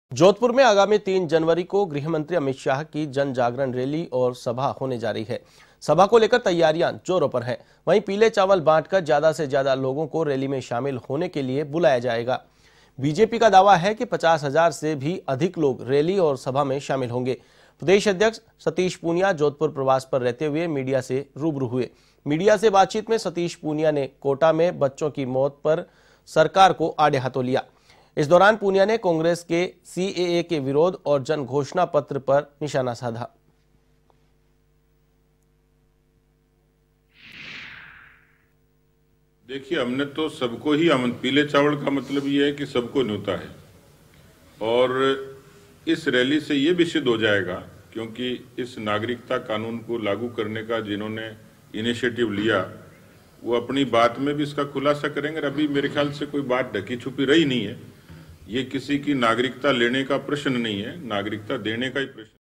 जोधपुर में आगामी 3 जनवरी को गृह मंत्री अमित शाह की जन जागरण रैली और सभा होने जा रही है। सभा को लेकर तैयारियां जोरों पर हैं। वहीं पीले चावल बांटकर ज्यादा से ज्यादा लोगों को रैली में शामिल होने के लिए बुलाया जाएगा। बीजेपी का दावा है कि 50,000 से भी अधिक लोग रैली और सभा में शामिल होंगे। प्रदेश अध्यक्ष सतीश पूनिया जोधपुर प्रवास पर रहते हुए मीडिया से रूबरू हुए। मीडिया से बातचीत में सतीश पूनिया ने कोटा में बच्चों की मौत पर सरकार को आड़े हाथों लिया। इस दौरान पूनिया ने कांग्रेस के सीएए के विरोध और जन घोषणा पत्र पर निशाना साधा। देखिए, हमने तो सबको ही पीले चावल का मतलब ये है कि सबको न्योता है और इस रैली से ये भी सिद्ध हो जाएगा, क्योंकि इस नागरिकता कानून को लागू करने का जिन्होंने इनिशिएटिव लिया वो अपनी बात में भी इसका खुलासा करेंगे। अभी मेरे ख्याल से कोई बात ढकी छुपी रही नहीं है। ये किसी की नागरिकता लेने का प्रश्न नहीं है, नागरिकता देने का ही प्रश्न।